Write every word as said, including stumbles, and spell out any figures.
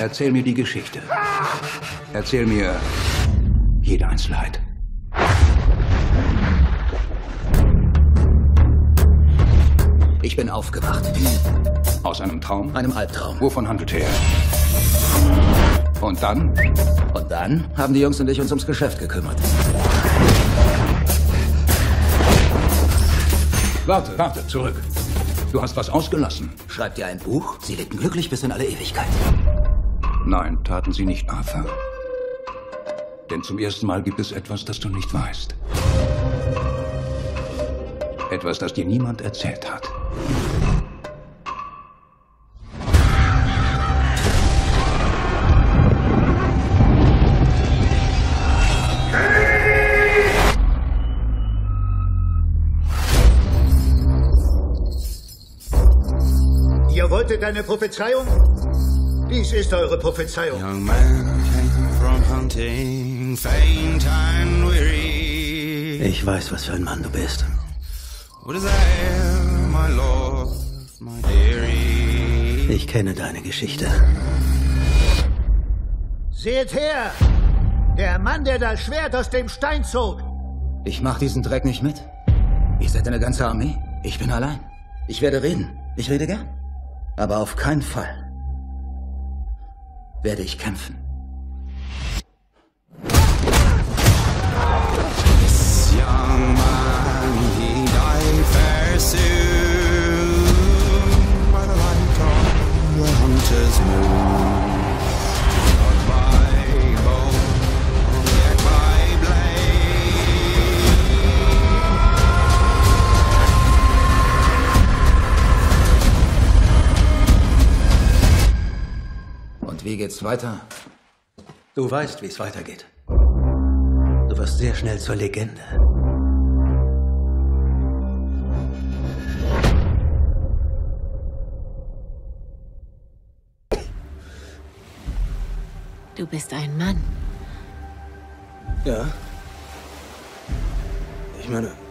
Erzähl mir die Geschichte. Erzähl mir jede Einzelheit. Ich bin aufgewacht. Aus einem Traum? Einem Albtraum. Wovon handelte er? Und dann? Und dann haben die Jungs und ich uns ums Geschäft gekümmert. Warte, warte, zurück. Du hast was ausgelassen. Schreibt ihr ein Buch? Sie lebten glücklich bis in alle Ewigkeit. Nein, taten sie nicht, Arthur. Denn zum ersten Mal gibt es etwas, das du nicht weißt. Etwas, das dir niemand erzählt hat. Ihr wolltet eine Prophezeiung? Dies ist eure Prophezeiung. Young man came from hunting, faint and weary. Ich weiß, was für ein Mann du bist. What is there, my lord, my dearie? Ich kenne deine Geschichte. Seht her! Der Mann, der das Schwert aus dem Stein zog. Ich mach diesen Dreck nicht mit. Ihr seid eine ganze Armee. Ich bin allein. Ich werde reden. Ich rede gern. Aber auf keinen Fall werde ich kämpfen. This young man, he died fair soon by the light of the hunter's moon. Not by bow, yet by blade. Und wie geht's weiter? Du weißt, wie es weitergeht. Du wirst sehr schnell zur Legende. Du bist ein Mann. Ja. Ich meine,